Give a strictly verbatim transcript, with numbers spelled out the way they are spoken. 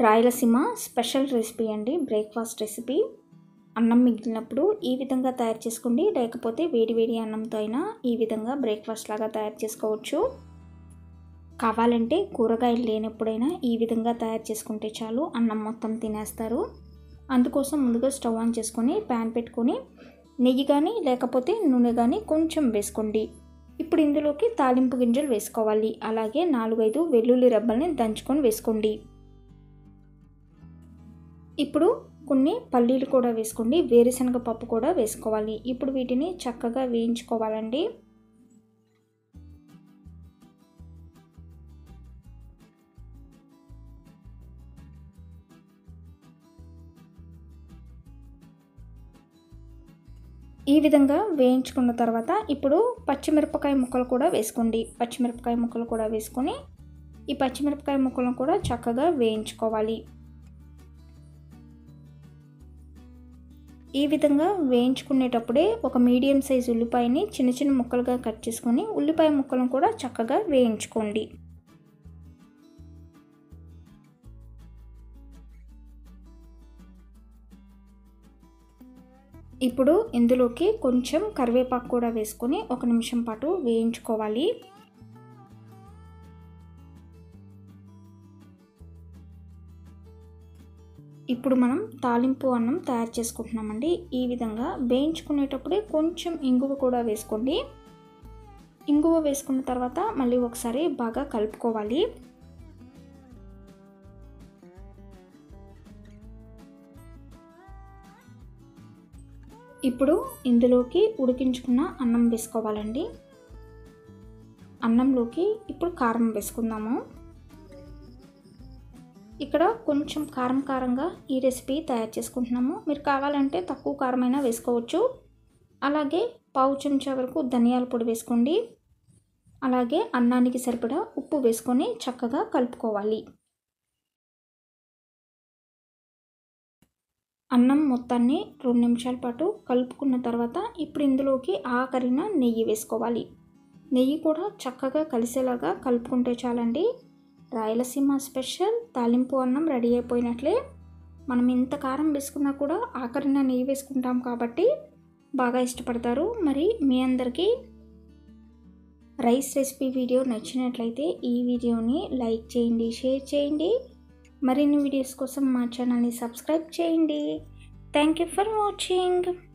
Rayalaseema special recipe అండి, breakfast recipe. అన్నం మిగిలినప్పుడు ఈ విధంగా తయారు చేసుకోండి, లేకపోతే వేడి వేడి అన్నంతో అయినా ఈ విధంగా బ్రేక్ఫాస్ట్ లాగా తయారు చేసుకోవచ్చు. కావాలంటే కూరగాయలు లేనప్పుడైనా ఈ విధంగా తయారు చేసుకుంటే చాలు, అన్నం మొత్తం తినేస్తారు. అందుకోసం ముందుగా స్టవ్ ఆన్ చేసుకొని ప్యాన్ పెట్టుకొని నెయ్యి కానీ లేకపోతే నూనె కానీ కొంచెం వేసుకోండి. ఇప్పుడు ఇందులోకి తాలింపు గింజలు వేసుకోవాలి. అలాగే నాలుగైదు వెల్లుల్లి రెబ్బల్ని దంచుకొని వేసుకోండి. ఇప్పుడు కొన్ని పల్లీలు కూడా వేసుకోండి, వేరుశనగ పప్పు కూడా వేసుకోవాలి. ఇప్పుడు వీటిని చక్కగా వేయించుకోవాలండి. ఈ విధంగా వేయించుకున్న తర్వాత ఇప్పుడు పచ్చిమిరపకాయ ముక్కలు కూడా వేసుకోండి. పచ్చిమిరపకాయ ముక్కలు కూడా వేసుకొని ఈ పచ్చిమిరపకాయ ముక్కలను కూడా చక్కగా వేయించుకోవాలి. ఈ విధంగా వేయించుకునేటప్పుడే ఒక మీడియం సైజు ఉల్లిపాయని చిన్న చిన్న ముక్కలుగా కట్ చేసుకొని ఉల్లిపాయ ముక్కలను కూడా చక్కగా వేయించుకోండి. ఇప్పుడు ఇందులోకి కొంచెం కరివేపాకు కూడా వేసుకొని ఒక నిమిషం పాటు వేయించుకోవాలి. ఇప్పుడు మనం తాలింపు అన్నం తయారు చేసుకుంటున్నామండి. ఈ విధంగా వేయించుకునేటప్పుడే కొంచెం ఇంగువ కూడా వేసుకోండి. ఇంగువ వేసుకున్న తర్వాత మళ్ళీ ఒకసారి బాగా కలుపుకోవాలి. ఇప్పుడు ఇందులోకి ఉడికించుకున్న అన్నం వేసుకోవాలండి. అన్నంలోకి ఇప్పుడు కారం వేసుకుందాము. ఇక్కడ కొంచెం కారం కారంగా ఈ రెసిపీ తయారు చేసుకుంటున్నాము. మీరు కావాలంటే తక్కువ కారమైనా వేసుకోవచ్చు. అలాగే పావు చెంచా వరకు ధనియాల పొడి వేసుకోండి. అలాగే అన్నానికి సరిపడా ఉప్పు వేసుకొని చక్కగా కలుపుకోవాలి. అన్నం మొత్తాన్ని రెండు నిమిషాల పాటు కలుపుకున్న తర్వాత ఇప్పుడు ఇందులోకి ఆఖరిన నెయ్యి వేసుకోవాలి. నెయ్యి కూడా చక్కగా కలిసేలాగా కలుపుకుంటే చాలండి. రాయలసీమ స్పెషల్ తాలింపు అన్నం రెడీ అయిపోయినట్లే. మనం ఇంత కారం వేసుకున్నా కూడా ఆఖరిన నెయ్యి వేసుకుంటాం కాబట్టి బాగా ఇష్టపడతారు. మరి మీ అందరికీ రైస్ రెసిపీ వీడియో నచ్చినట్లయితే ఈ వీడియోని లైక్ చేయండి, షేర్ చేయండి. మరిన్ని వీడియోస్ కోసం మా ఛానల్ని సబ్స్క్రైబ్ చేయండి. Thank you for watching.